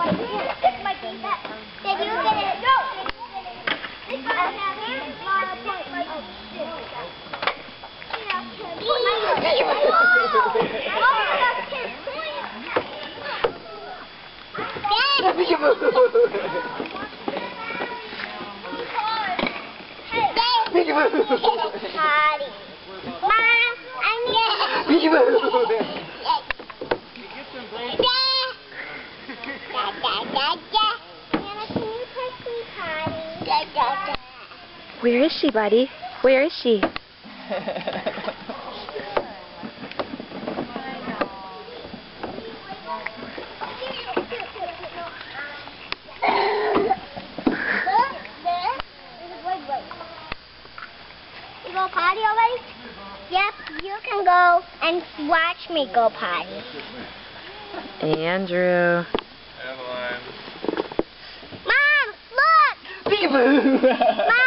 Did you get it? Go! Potty. Mom, I'm here. Where is she, buddy? Where is she? You go potty already? Yep, you can go and watch me go potty. Andrew. Mom, look! Peekaboo!